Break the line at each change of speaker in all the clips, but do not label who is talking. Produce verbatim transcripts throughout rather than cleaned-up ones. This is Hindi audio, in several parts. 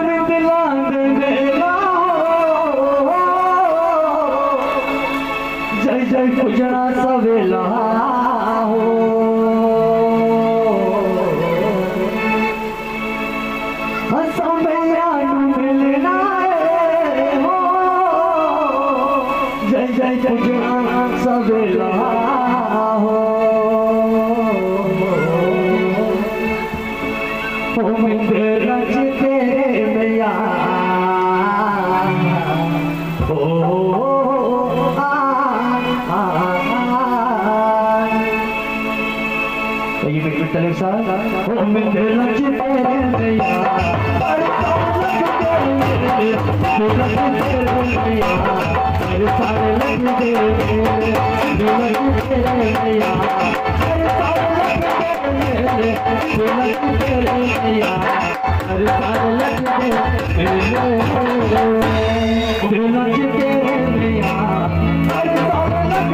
जय जय पूजना सवेला हो हसमैया मिलना हो जय जय पूजना सवेला हो रच तेरे मैया चले साथ ओ मेरे रच तेरे मैया अरे मैया मेरे सारे लग तेरे लग तेरे मैया अरे सारे लग तेरे मैया अरे सारे लग तेरे लग तेरे मैया अरे सारे लग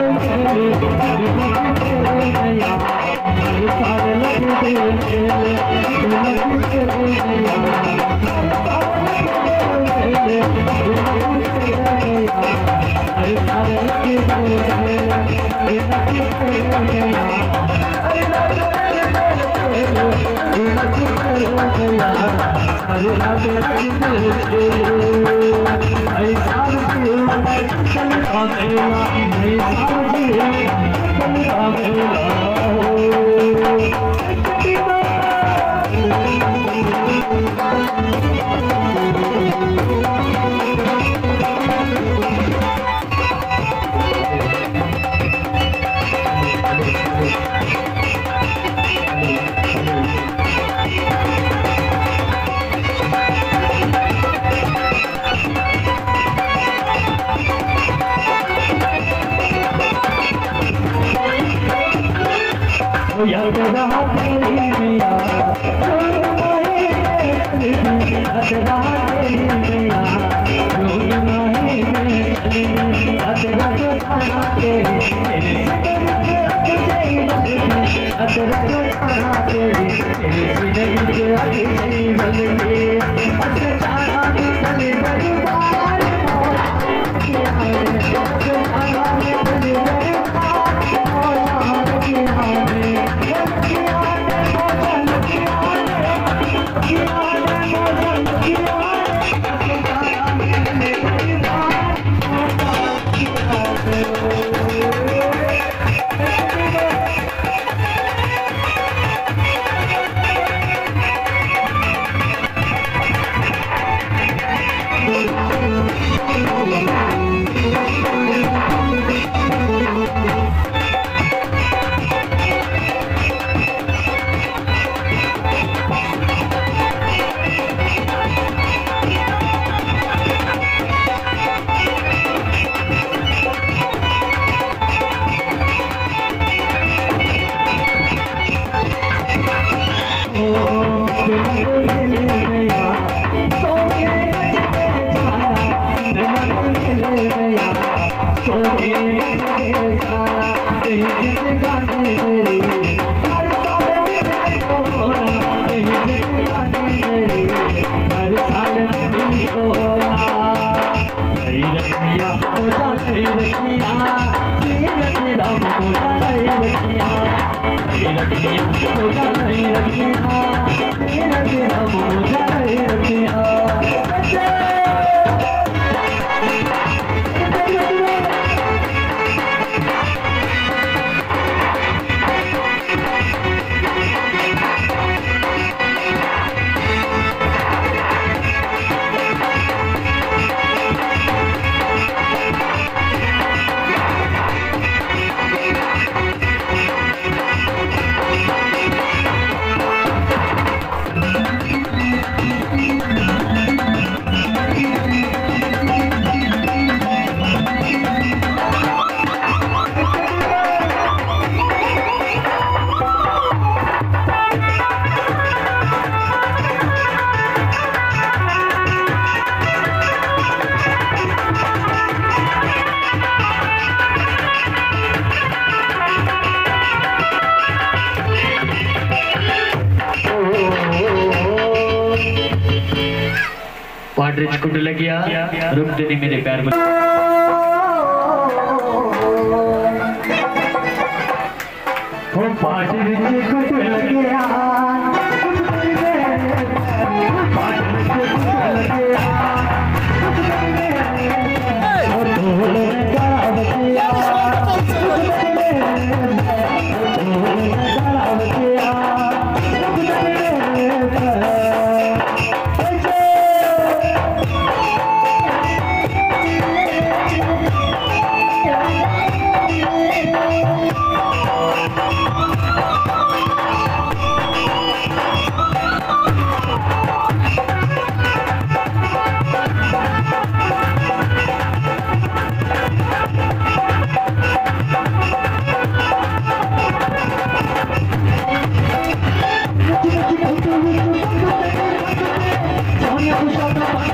तेरे मैया अरे सारे लग तेरे लग तेरे मैया अरे सारे लग याद रहा तेरी मैया याद रहा तेरी मैया याद रहा तेरी
पाटरिच कुट लगिया रुक देनी मेरे पैर में
ओ पाटरिच कुट लगिया पाटरिच कुट लगिया ओ ढोल का बजिया Sonia, puxa a